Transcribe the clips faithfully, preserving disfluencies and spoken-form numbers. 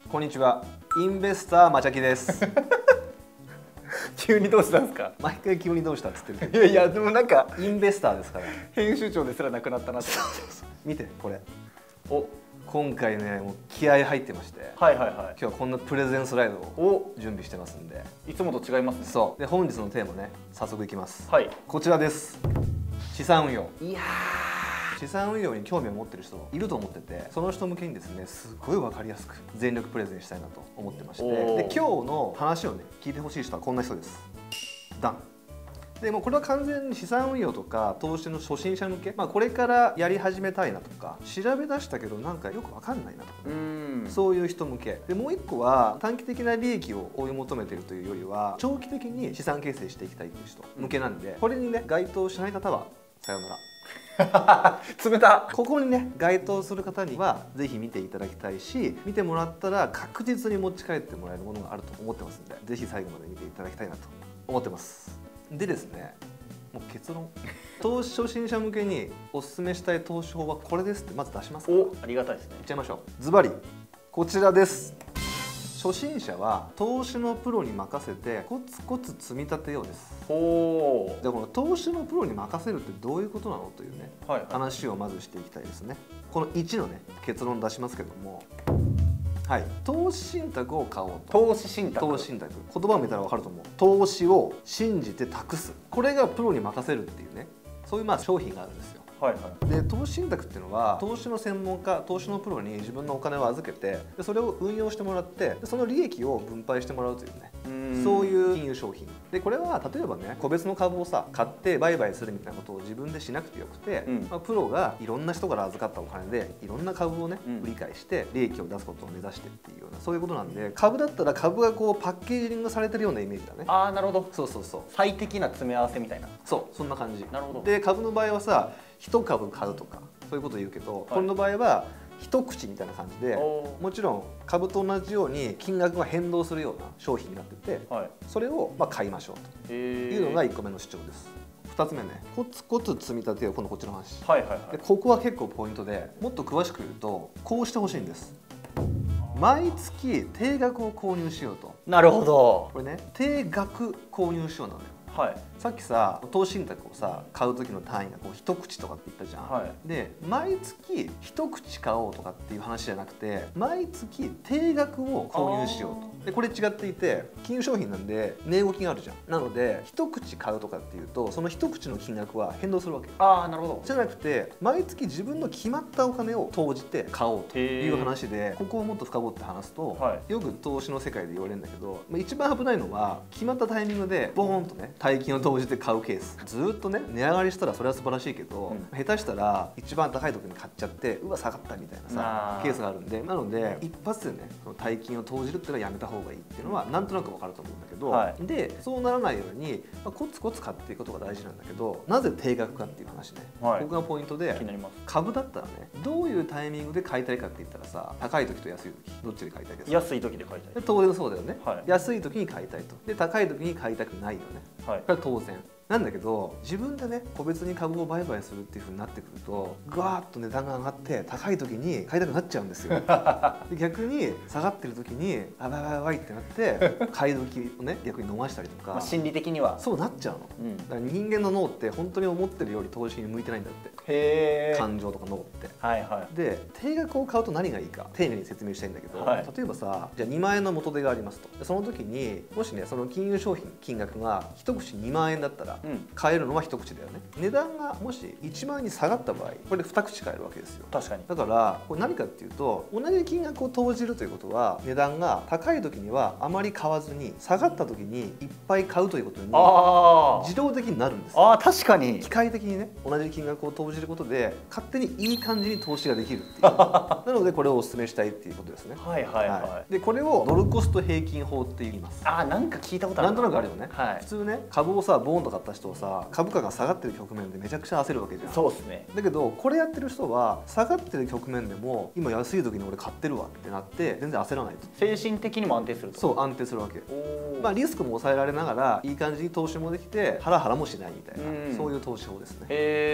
こんにちは、インベスターまちゃきです急にどうしたんですか。 毎回急にどうしたっつってるけど、 いやいやでもなんかインベスターですから編集長ですらなくなったなって見てこれ、 お今回ねもう気合入ってまして、 はいはいはい、 今日はこんなプレゼンスライドを準備してますんで、 いつもと違いますね。 そうで本日のテーマね、早速いきます。 はい、 こちらです。資産運用。いや資産運用に興味を持ってる人いると思ってて、その人向けにですねすごい分かりやすく全力プレゼンしたいなと思ってまして、で今日の話をね聞いてほしい人はこんな人です。ダン。でもうこれは完全に資産運用とか投資の初心者向け、まあ、これからやり始めたいなとか、調べ出したけどなんかよく分かんないなとか、ね、うんそういう人向けで、もう一個は短期的な利益を追い求めているというよりは長期的に資産形成していきたいという人向けなんで、これにね該当しない方はさようなら冷た。 ここにね該当する方にはぜひ見ていただきたいし、見てもらったら確実に持ち帰ってもらえるものがあると思ってますんで、ぜひ最後まで見ていただきたいなと思ってます。でですね、もう結論投資初心者向けにおすすめしたい投資法はこれですってまず出しますから、 おありがたいですね。 いっちゃいましょう。ズバリこちらです。初心者は投資のプロに任せてコツコツ積み立てようです。 ほう。 でこの投資のプロに任せるってどういうことなのというね、 はいはい、 話をまずしていきたいですね。このいちのね結論出しますけども、はい、投資信託を買おうと。 投資信託。 投資信託、言葉を見たら分かると思う。投資を信じて託す、これがプロに任せるっていうね、そういうまあ商品があるんですよ。 はいはい、 で投資信託っていうのは投資の専門家、投資のプロに自分のお金を預けて、でそれを運用してもらって、でその利益を分配してもらうというね、うそういう金融商品で、これは例えばね個別の株をさ買って売買するみたいなことを自分でしなくてよくて、うんまあ、プロがいろんな人から預かったお金でいろんな株をね、うん、売り買いして利益を出すことを目指してっていうような、そういうことなんで、株だったら株がこうパッケージングされてるようなイメージだね。 ああなるほど。 そうそうそう、 最適な詰め合わせみたいな。 そうそんな感じ。 なるほど。 で株の場合はさいち株買うとかそういうことを言うけど、はい、これの場合は一口みたいな感じで、もちろん株と同じように金額が変動するような商品になってて、はい、それをまあ買いましょうというのがいっこめの主張です。ふたつめね、コツコツ積み立てよう、今度こっちの話。はいはいはい、でここは結構ポイントで、もっと詳しく言うとこうしてほしいんです。毎月定額を購入しようと。 なるほど。これね定額購入しようなのよ。はい、さっきさ投資信託をさ買う時の単位がこう一口とかって言ったじゃん、はい、で毎月一口買おうとかっていう話じゃなくて、毎月定額を購入しようと。でこれ違っていて、金融商品なんで値動きがあるじゃん。なので一口買うとかっていうと、その一口の金額は変動するわけ。 ああなるほど。 じゃなくて毎月自分の決まったお金を投じて買おうという話で、ここをもっと深掘って話すと、はい、よく投資の世界で言われるんだけど、一番危ないのは決まったタイミングでボーンとね大金を投じて買うケース。ずっとね値上がりしたらそれは素晴らしいけど、うん、下手したら一番高い時に買っちゃって、うわ下がったみたいなさケースがあるんで、なので一発でね大金を投じるっていうのはやめた方がいいっていうのはなんとなく分かると思うんだけど、はい、でそうならないように、まあ、コツコツ買っていくことが大事なんだけど、なぜ定額かっていう話ね、はい、ここがポイントで、気になります。株だったらねどういうタイミングで買いたいかって言ったらさ、高い時と安い時どっちで買いたいですか？ 安い時で買いたい。 当然そうだよね、はい、安い時に買いたいと。で高い時に買いたくないよね、はい、これは当然なんだけど、自分でね個別に株を売買するっていう風になってくると、ぐわーっと値段が上がって高い時に買いたくなっちゃうんですよで逆に下がってる時にあばばばばいってなって買い時をね逆に逃したりとか、まあ心理的にはそうなっちゃうの、うん、だから人間の脳って本当に思ってるより投資に向いてないんだって。へー。感情とか脳って。はいはい、で定額を買うと何がいいか丁寧に説明したいんだけど、はい、例えばさじゃあにまんえんの元手がありますと。その時にもしねその金融商品金額が一口にまんえんだったら、うん、買えるのは一口だよね。値段がもしいちまんえんに下がった場合、これで二口買えるわけですよ。確かに。だからこれ何かっていうと、同じ金額を投じるということは、値段が高い時にはあまり買わずに、下がった時にいっぱい買うということに自動的になるんですよ。ああ確かに。機械的にね同じ金額を投じることで勝手にいい感じに投資ができるっていうなのでこれをお勧めしたいっていうことですね。はいはいはい、はい、でこれをドルコスト平均法って言います。ああなんか聞いたことある。なんとなくあるよね、はい、普通ね株をさボーンと買った人をさ、株価が下がってる局面でめちゃくちゃ焦るわけじゃん。そうですね。だけどこれやってる人は下がってる局面でも今安い時に俺買ってるわってなって全然焦らないと。精神的にも安定すると。そう安定するわけ。まあリスクも抑えられながらいい感じに投資もできてハラハラもしないみたいな、そういう投資法ですね。へー。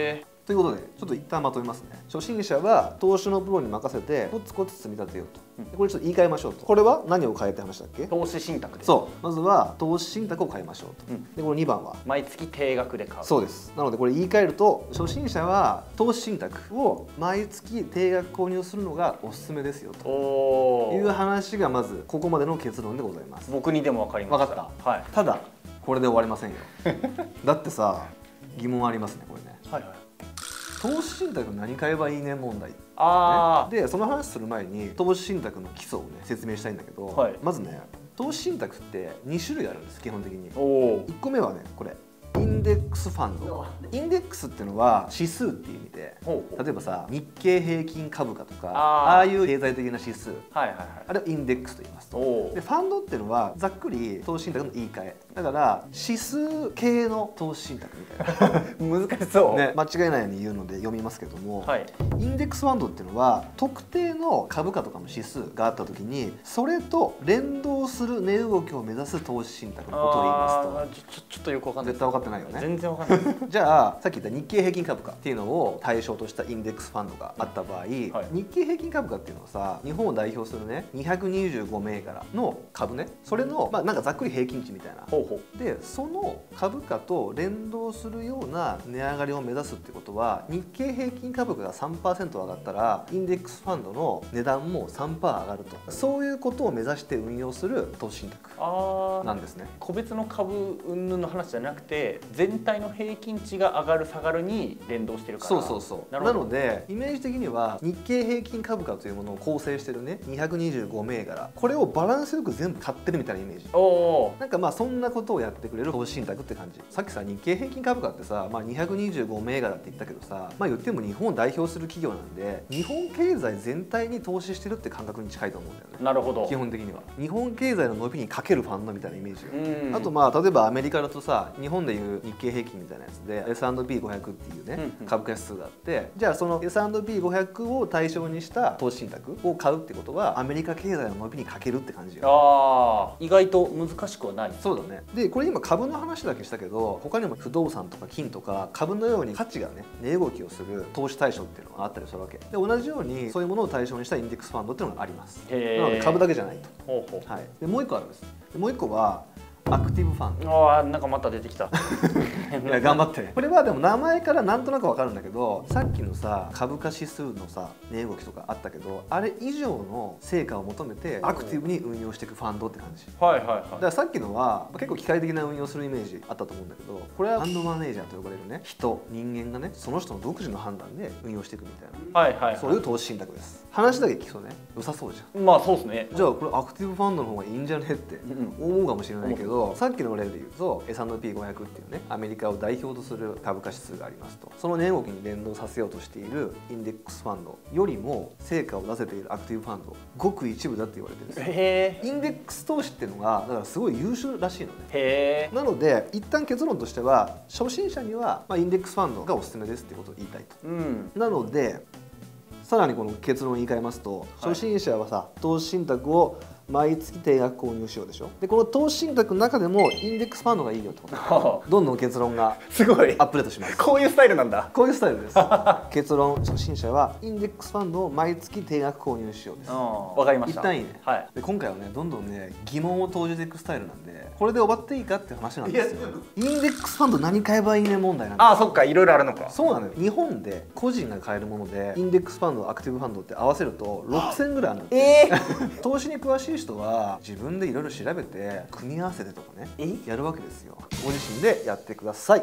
ということでちょっと一旦まとめますね。初心者は投資のプロに任せてコツコツ積み立てようと、うん、これちょっと言い換えましょうと。これは何を変えて話したっけ？ 投資信託です。 そうまずは投資信託を変えましょうと、うん、でこのにばんは毎月定額で買う。 そうです。なのでこれ言い換えると初心者は投資信託を毎月定額購入するのがおすすめですよという話がまずここまでの結論でございます。 僕にでも分かりました。 分かった、はい、ただこれで終わりませんよだってさ疑問ありますねこれね。はいはい。投資信託何買えばいいね問題。あ、ね、でその話する前に投資信託の基礎をね説明したいんだけど、はい、まずね投資信託ってに種類あるんです基本的に。おいっこめはねこれインデックスファンド。インデックスっていうのは指数っていう意味で、例えばさ日経平均株価とか あ, ああいう経済的な指数、はいはいはい、あれをインデックスと言いますと。でファンドっていうのはざっくり投資信託の言い換えだから指数系の投資信託みたいな難しそう、ね、間違えないように言うので読みますけども、はい、インデックスファンドっていうのは特定の株価とかの指数があった時にそれと連動する値動きを目指す投資信託のことを言いますと。ちょちょっとよくわかんない。絶対分かってないよね。全然わかんないじゃあさっき言った日経平均株価っていうのを対象としたインデックスファンドがあった場合、はい、日経平均株価っていうのはさ日本を代表するねにひゃくにじゅうご銘柄の株ねそれの、まあ、なんかざっくり平均値みたいなほうほうでその株価と連動するような値上がりを目指すってことは日経平均株価が さんパーセント 上がったらインデックスファンドの値段も さんパーセント 上がるとそういうことを目指して運用する投資信託なんですね。 個別の株云々の話じゃなくて全体の平均値が上がる下がるに連動してるから。 そうそうそう。なのでイメージ的には日経平均株価というものを構成してるねにひゃくにじゅうご銘柄これをバランスよく全部買ってるみたいなイメージ。おなんかまあそんなことをやってくれる投資信託って感じ。さっきさ日経平均株価ってさ、まあ、にひゃくにじゅうご銘柄って言ったけどさまあ言っても日本を代表する企業なんで日本経済全体に投資してるって感覚に近いと思うんだよね。 なるほど。 基本的には日本経済の伸びにかけるファンドみたいなイメージがあとまあ例えばアメリカだとさ日本でいう日経平均みたいなやつで エスアンドピーごひゃく っていうね、うんうん、株価指数があってじゃあその エスアンドピーごひゃく を対象にした投資信託を買うってことはアメリカ経済の伸びにかけるって感じよ。 ああ意外と難しくはない。 そうだね。でこれ今株の話だけしたけど他にも不動産とか金とか株のように価値がね値動きをする投資対象っていうのがあったりするわけで同じようにそういうものを対象にしたインデックスファンドっていうのがあります。なので株だけじゃないと。ほうほう、はい、でもう一個あるんです。でもう一個はアクティブファンド。 ああなんかまた出てきたいや頑張ってこれはでも名前からなんとなく分かるんだけどさっきのさ株価指数のさ値動きとかあったけどあれ以上の成果を求めてアクティブに運用していくファンドって感じ。はいはいはい。だからさっきのは結構機械的な運用するイメージあったと思うんだけどこれはファンドマネージャーと呼ばれるね人人間がねその人の独自の判断で運用していくみたいな、はいはいはい、そういう投資信託です。話だけ聞くとね良さそうじゃん。 まあそうですね。 じゃあこれアクティブファンドの方がいいんじゃねって思うかもしれないけど、うん、さっきの例で言うと エスアンドピーごひゃく っていうねアメリカを代表とする株価指数がありますとその値動きに連動させようとしているインデックスファンドよりも成果を出せているアクティブファンドごく一部だって言われてるんですよ。へー。インデックス投資っていうのがだからすごい優秀らしいのね。へー。なので一旦結論としては初心者にはまあインデックスファンドがおすすめですってことを言いたいと、うん、なのでさらにこの結論を言い換えますと初心者はさ、はい、投資信託を毎月定額購入しようでしょ。でこの投資信託の中でもインデックスファンドがいいよってことどんどん結論がすごいアップデートします。 こういうスタイルなんだ。 こういうスタイルです結論初心者はインデックスファンドを毎月定額購入しようです。 わかりました。 一旦いいね、はい、で今回はねどんどんね疑問を投じていくスタイルなんでこれで終わっていいかっていう話なんですよ。インデックスファンド何買えばいいね問題なんです。 ああそっかいろいろあるのか。 そうなのよ。日本で個人が買えるものでインデックスファンドアクティブファンドって合わせるとろくせんぐらいあるんです。えー、投資に詳しい人は自分でいろいろ調べて組み合わせてとかねやるわけですよ。ご自身でやってください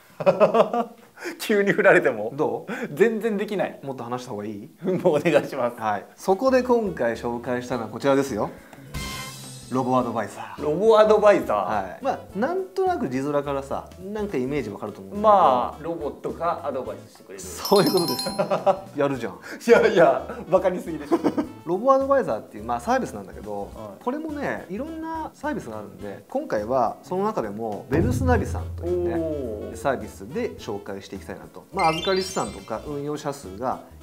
急に振られてもどう？ 全然できない。 もっと話した方がいい？ もうお願いします。 はい。そこで今回紹介したのはこちらですよ。ロボアドバイザー。 ロボアドバイザー。 はい。まあなんとなく字面からさ、なんかイメージわかると思うんだけど。 まあロボットがアドバイスしてくれる。 そういうことです。やるじゃん。 いやいやバカにすぎでしょ。 ロボアドバイザーっていうまあサービスなんだけど、はい、これもねいろんなサービスがあるんで、今回はその中でもウェルスナビさんというねサービスで紹介していきたいなと。まあ預かり資産とか運用者数が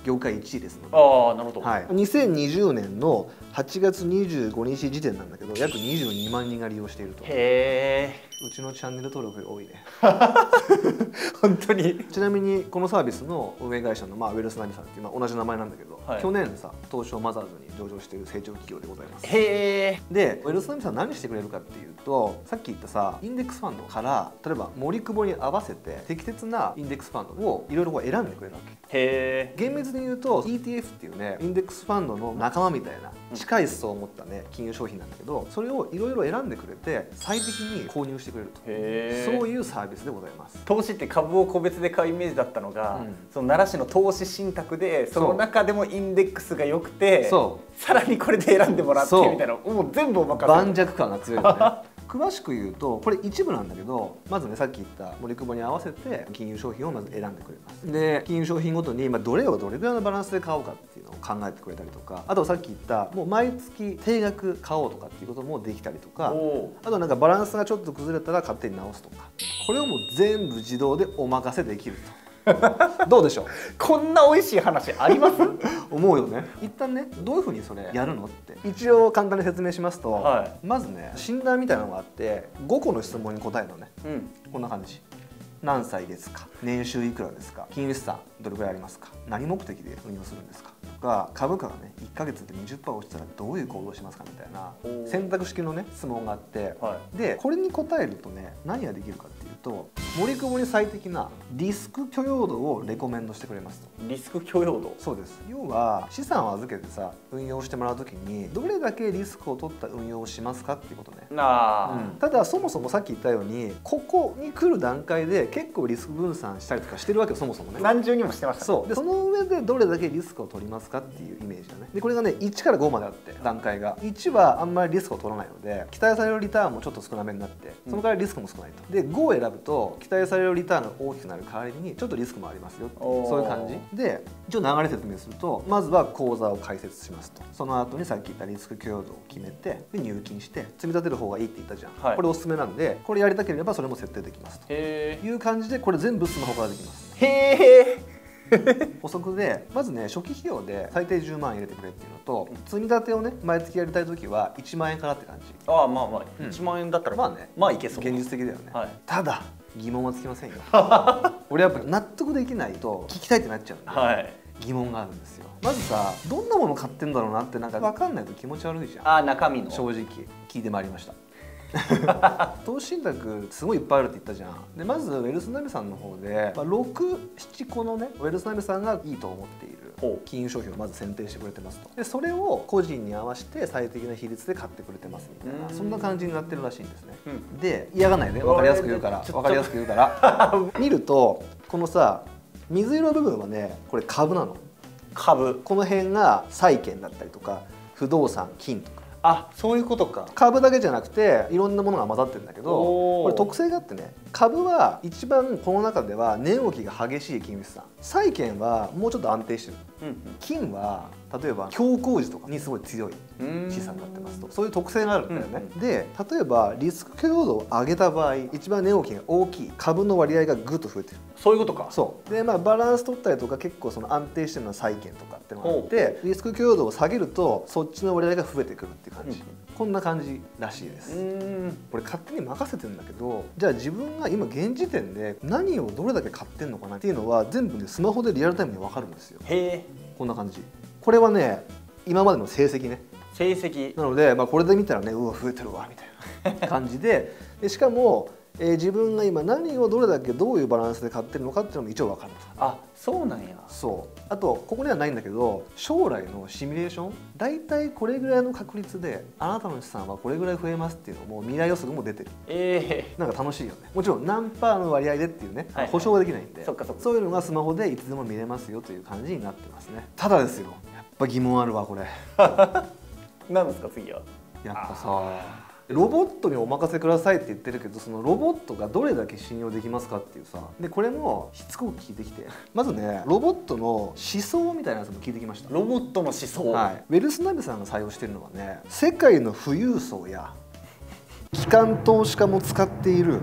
業界いちいですので。 ああ、なるほど。 はい、にせんにじゅうねんのはちがつにじゅうごにち時点なんだけど、約にじゅうにまんにんが利用していると。 へえ。 うちのチャンネル登録が多いね。 本当に。 ちなみにこのサービスの運営会社の、まあ、ウェルスナビさんっていう、まあ、同じ名前なんだけど、はい、去年さ東証マザーズに上場している成長企業でございます。 へえ。 でウェルスナビさん何してくれるかっていうと、さっき言ったさインデックスファンドから例えば森久保に合わせて適切なインデックスファンドをいろいろ選んでくれるわけ。 へえ。 厳密に言うと イーティーエフ っていうねインデックスファンドの仲間みたいな近い思想を持ったね金融商品なんだけど、それをいろいろ選んでくれて最適に購入してくれると。へー。そういうサービスでございます。 投資って株を個別で買うイメージだったのが、うん、その奈良市の投資信託でその中でもインデックスが良くて、そうさらにこれで選んでもらってみたいな、もう全部お任せ。 盤石感が強いよね。詳しく言うとこれ一部なんだけど、まずねさっき言った森久保に合わせて金融商品をまず選んでくれます。で金融商品ごとにまあどれをどれぐらいのバランスで買おうかっていうのを考えてくれたりとか、あとさっき言ったもう毎月定額買おうとかっていうこともできたりとか、あとなんかバランスがちょっと崩れたら勝手に直すとか、これをもう全部自動でお任せできると。どうでしょう。 こんな美味しい話あります？ 思うよね。一旦ねどういうふうにそれやるのって一応簡単に説明しますと、はい、まずね診断みたいなのがあってごこの質問に答えるのね、うん、こんな感じ。何歳ですか、年収いくらですか、金融資産どれくらいありますか、何目的で運用するんですかとか、株価がねいっかげつで にじゅっパーセント 落ちたらどういう行動しますかみたいな選択式のね質問があって、はい、でこれに答えるとね何ができるかっていうと、森久保に最適なリスク許容度をレコメンドしてくれますと。 リスク許容度。 そうです。要は資産を預けてさ運用してもらうときにどれだけリスクを取った運用をしますかっていうことね。あ、うん、ただそもそもさっき言ったようにここに来る段階で結構リスク分散したりとかしてるわけよ、そもそもね。 何重にもしてました、ね、 そうでその上でどれだけリスクを取りますかっていうイメージだね。でこれがねいちからごまであって段階がいちはあんまりリスクを取らないので期待されるリターンもちょっと少なめになってその代わりリスクも少ないと。でごを選ぶと期待されるリターンが大きくなる代わりにちょっとリスクもありますよっていうそういう感じで、一応流れ説明するとまずは口座を開設しますと。その後にさっき言ったリスク許容度を決めてで入金して積み立てる方がいいって言ったじゃん、はい、これおすすめなんでこれやりたければそれも設定できますという感じで、これ全部スマホからできます。 へー。 補足でまずね初期費用で最低じゅうまん入れてくれっていうのと、積み立てをね毎月やりたい時はいちまんえんからって感じ。 ああまあまあ、うん、いちまんえんだったらまあねまあいけそう。 現実的だよね、はい、ただ疑問はつきませんよ。俺やっぱ納得できないと聞きたいってなっちゃうんで、はい、疑問があるんですよ。まずさどんなもの買ってんだろうなってなんか分かんないと気持ち悪いじゃん。 ああ中身の。 正直聞いてまいりました。投資信託すごいいっぱいあるって言ったじゃん。でまずウェルスナビさんの方で、まあ、ろく、ななこのねウェルスナビさんがいいと思っている金融商品をまず選定してくれてますと。でそれを個人に合わせて最適な比率で買ってくれてますみたいな、そんな感じになってるらしいんですね、うん、で嫌がないね、分かりやすく言うから分かりやすく言うから見るとこのさ水色部分はねこれ株なの。 株。 この辺が債券だったりとか不動産金とか。 あ、そういうことか。 株だけじゃなくていろんなものが混ざってるんだけど、これ特性があってね、株は一番この中では値動きが激しい金融資産、債券はもうちょっと安定してる、うんうん、金は例えば強工事とかにすごい強い資産になってますと、そういう特性があるんだよね、うんうん、で例えばリスク許容度を上げた場合一番値動きが大きい株の割合がぐっと増えてる。 そういうことか。 そうで、まあ、バランス取ったりとか結構その安定してるのは債券とかってのがあって、リスク許容度を下げるとそっちの割合が増えてくるっていう感じ、うん、こんな感じらしいです。うんこれ勝手に任せてるんだけど、じゃあ自分が今現時点で何をどれだけ買ってんのかなっていうのは全部ねスマホでリアルタイムに分かるんですよ。へえ。こんな感じ。これはね今までの成績ね。 成績なので、まあ、これで見たらねうわ増えてるわみたいな感じで、でしかもえー、自分が今何をどれだけどういうバランスで買ってるのかっていうのも一応分かる。 あ、そうなんや。 そうあとここにはないんだけど将来のシミュレーションだいたいこれぐらいの確率であなたの資産はこれぐらい増えますっていうのも未来予測も出てる。えー、なんか楽しいよね。もちろん何パーの割合でっていうね、はいはい、保証はできないんで、そっかそっか、そういうのがスマホでいつでも見れますよという感じになってますね。ただですよ、やっぱ疑問あるわこれ。 何ですか次は。 やっぱさロボットにお任せくださいって言ってるけど、そのロボットがどれだけ信用できますかっていうさ、でこれもしつこく聞いてきて、まずねロボットの思想みたいなやつも聞いてきました。 ロボットの思想、 はい、ウェルスナビさんが採用してるのはね、世界の富裕層や機関投資家も使っている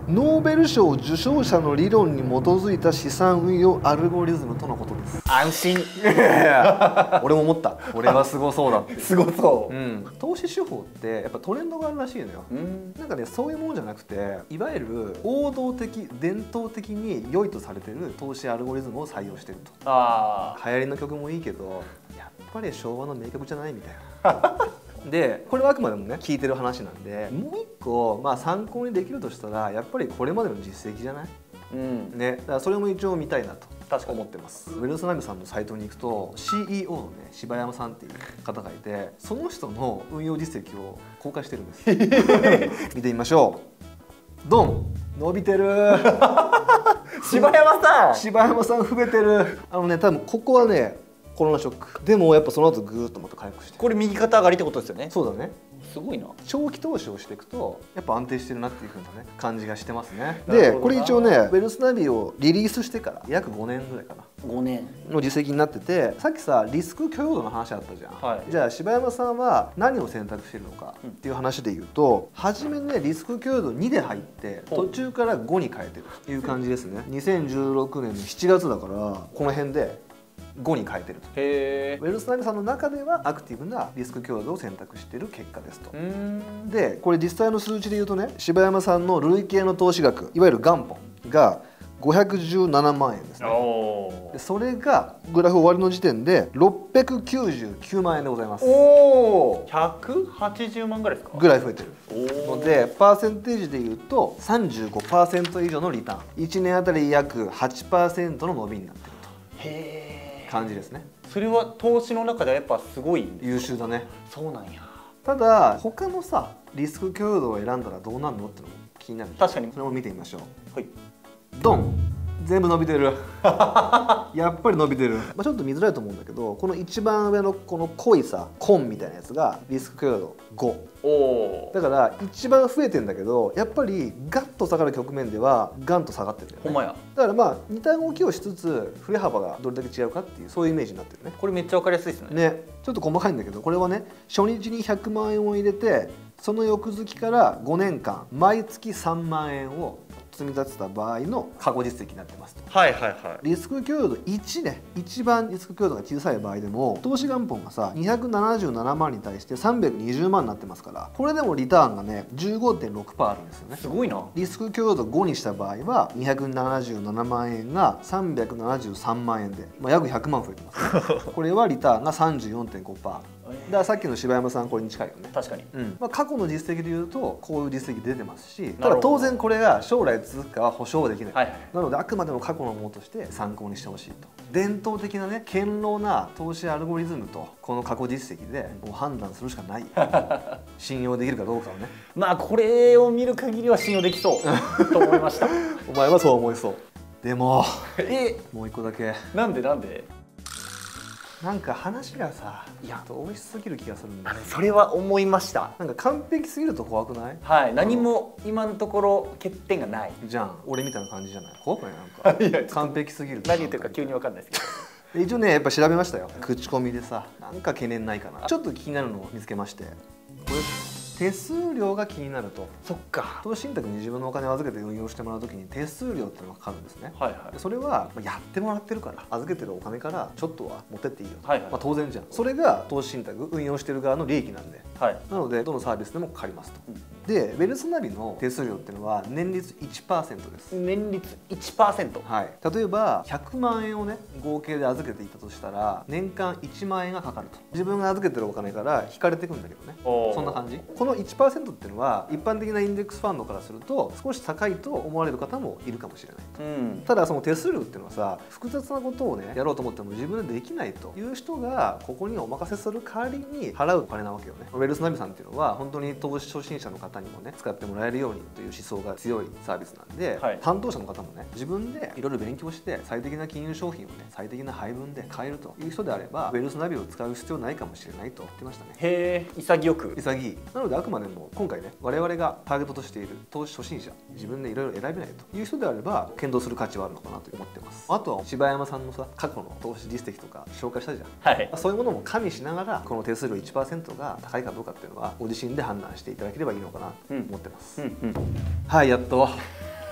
ノーベル賞受賞者の理論に基づいた資産運用アルゴリズムとのことです。 安心。 俺も思った。俺はすごそうだって。 すごそう、 うん、投資手法ってやっぱトレンドがあるらしいのよ。んなんかね、そういうもんじゃなくて、いわゆる王道的伝統的に良いとされてる投資アルゴリズムを採用してると。あ流行りの曲もいいけどやっぱり昭和の名曲じゃないみたいな。でこれはあくまでもね聞いてる話なんで、もう一個まあ参考にできるとしたらやっぱりこれまでの実績じゃない、うんね、だからそれも一応見たいなと思ってます。ウェルスナビさんのサイトに行くと シーイーオー のね柴山さんっていう方がいて、その人の運用実績を公開してるんです見てみましょう。ドン伸びてる柴山さん柴山さん増えてる。あのね多分ここはねコロナショックでもやっぱその後ぐーっとまた回復して、 これ右肩上がりってことですよね。 そうだね、 すごいな。 長期投資をしていくとやっぱ安定してるなっていう風なね感じがしてますね。でこれ一応ねウェルスナビをリリースしてから約ごねんぐらいかな、 ごねんの実績になってて、さっきさリスク許容度の話あったじゃん、はい、じゃあ柴山さんは何を選択してるのかっていう話で言うと、初めねリスク許容度にで入って途中からごに変えてるっていう感じですね。にせんじゅうろくねんのしちがつだからこの辺でごに変えてると。へウェルスナビさんの中ではアクティブなリスク許容度を選択している結果ですと。でこれ実際の数値で言うとね、柴山さんの累計の投資額、いわゆる元本がごひゃくじゅうななまんえんですね。でそれがグラフ終わりの時点でろっぴゃくきゅうじゅうきゅうまんえんでございます。 おおひゃくはちじゅうまんぐらいですか。 ぐらい増えてるので、パーセンテージでいうと さんじゅうごパーセント 以上のリターン、いちねんあたり約 はちパーセント の伸びになってると。へー感じですね。 それは投資の中ではやっぱすごい優秀だね。 そうなんや。 ただ他のさリスク許容度を選んだらどうなるのってのも気になる。 確かに。 それも見てみましょう。 はいドン全部伸びてるやっぱり伸びてる、まあ、ちょっと見づらいと思うんだけど、この一番上のこの濃いさコンみたいなやつがリスク許容度ご。おだから一番増えてんだけど、やっぱりガッと下がる局面ではガンと下がってるんだよね。 ほんまや。 だからまあ似た動きをしつつ振れ幅がどれだけ違うかっていう、そういうイメージになってるね。 これめっちゃ分かりやすいですね。 ね、ちょっと細かいんだけど、これはね初日にひゃくまんえんを入れて、その翌月からごねんかん毎月さんまんえんを積み立てた場合の過去実績になってますと。はいはいはい。リスク許容度いちね、一番リスク許容度が小さい場合でも投資元本がさにひゃくななじゅうななまんに対してさんびゃくにじゅうまんになってますから、これでもリターンがね じゅうごてんろくパーセント あるんですよね。 すごいな。 リスク許容度ごにした場合はにひゃくななじゅうななまんえんがさんびゃくななじゅうさんまんえんで、まあ、約ひゃくまん増えてますねこれはリターンが さんじゅうよんてんごパーセント。だからさっきの柴山さんこれに近いよね。 確かに、 うんまあ、過去の実績でいうとこういう実績出てますし、ただ当然これが将来続くかは保証はできない、はいはい、なのであくまでも過去のものとして参考にしてほしいと。伝統的なね堅牢な投資アルゴリズムとこの過去実績でもう判断するしかない信用できるかどうかをね。 まあこれを見る限りは信用できそうと思いましたお前はそう思いそう。でもえもう一個だけ。 なんでなんでなんか話がさ、いや美味しすぎる気がするんだよね。 それは思いました。 なんか完璧すぎると怖くない？ はい、何も今のところ欠点がないじゃん。俺みたいな感じじゃない？怖くない？なんかいや完璧すぎる。 何言ってるか急に分かんないですけど一応ねやっぱ調べましたよ。口コミでさ、なんか懸念ないかな。ちょっと気になるのを見つけまして、これ手数料が気になると。 そっか。 投資信託に自分のお金を預けて運用してもらうときに手数料ってのがかかるんですね。はいはい。それはやってもらってるから預けてるお金からちょっとは持ってっていいよと。はいはい。まあ当然じゃん。それが投資信託運用してる側の利益なんで。はい。なのでどのサービスでもかかりますと。うん、でウェルスナビの手数料っていうのは年率 いちパーセント です。 年率 いちパーセント。 はい。例えばひゃくまんえんをね合計で預けていたとしたら年間いちまんえんがかかると。自分が預けてるお金から引かれていくんだけどね。そんな感じ。この いちパーセント っていうのは一般的なインデックスファンドからすると少し高いと思われる方もいるかもしれないと、うん、ただその手数料っていうのはさ複雑なことをねやろうと思っても自分でできないという人がここにお任せする代わりに払うお金なわけよね。ウェルスナビさんっていうのは本当に投資初心者の方にもね使ってもらえるようにという思想が強いサービスなんで、はい、担当者の方もね自分でいろいろ勉強して最適な金融商品をね最適な配分で買えるという人であればウェルスナビを使う必要ないかもしれないと言ってましたね。 へえ、潔く潔い。なのであくまでも今回ね我々がターゲットとしている投資初心者、自分でいろいろ選べないという人であれば検討する価値はあるのかなと思ってます。あとは柴山さんのさ過去の投資実績とか紹介したじゃん、はい、そういうものも加味しながらこの手数料 いちパーセント が高いかどうかっていうのはご自身で判断していただければいいのかなと思ってます。うんうんうん、はい、やっと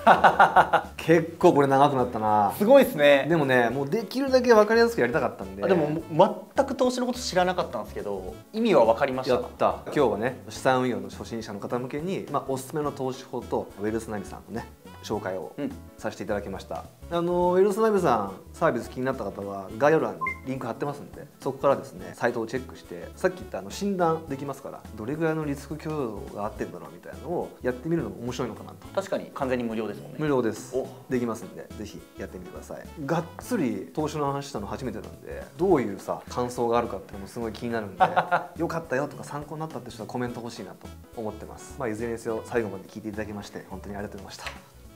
結構これ長くなったな。 すごいですね。 でもね、もうできるだけ分かりやすくやりたかったんで。 でも全く投資のこと知らなかったんですけど、意味は分かりました。 やった。今日はね、資産運用の初心者の方向けに、まあ、おすすめの投資法とウェルスナビさんのね紹介をさせていただきました。うん、あのウェルスナビさんサービス気になった方は概要欄にリンク貼ってますんで、そこからですねサイトをチェックして、さっき言ったあの診断できますから、どれぐらいのリスク許容が合ってるんだろうみたいなのをやってみるのも面白いのかなと。 確かに完全に無料ですもんね。 無料です。できますんで、ぜひやってみてください。がっつり投資の話したの初めてなんで、どういうさ感想があるかっていうのもすごい気になるんでよかったよとか参考になったって人はコメント欲しいなと思ってます。まあ、いずれにせよ最後まで聞いていただきまして本当にありがとうございました。